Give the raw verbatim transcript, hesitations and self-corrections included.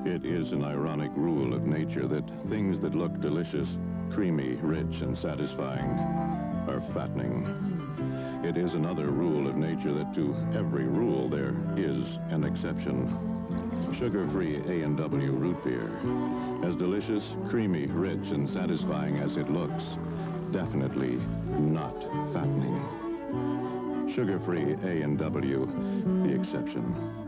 It is an ironic rule of nature that things that look delicious, creamy, rich, and satisfying are fattening. It is another rule of nature that to every rule there is an exception. Sugar-free A and W Root Beer. As delicious, creamy, rich, and satisfying as it looks, definitely not fattening. Sugar-free A and W, the exception.